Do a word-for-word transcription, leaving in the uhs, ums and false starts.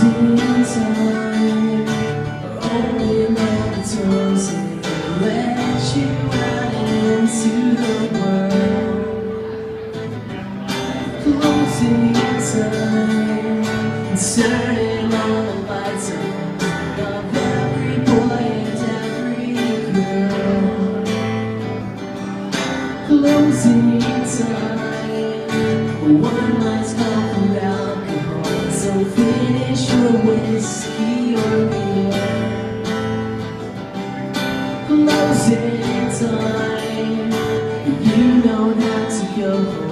Closing time, open all the doors and let you out into the world. Closing time, and turning on the lights of every boy and every girl. Closing time, one last cup of alcohol, so finish your whiskey or beer. Closing time, you don't have to go home.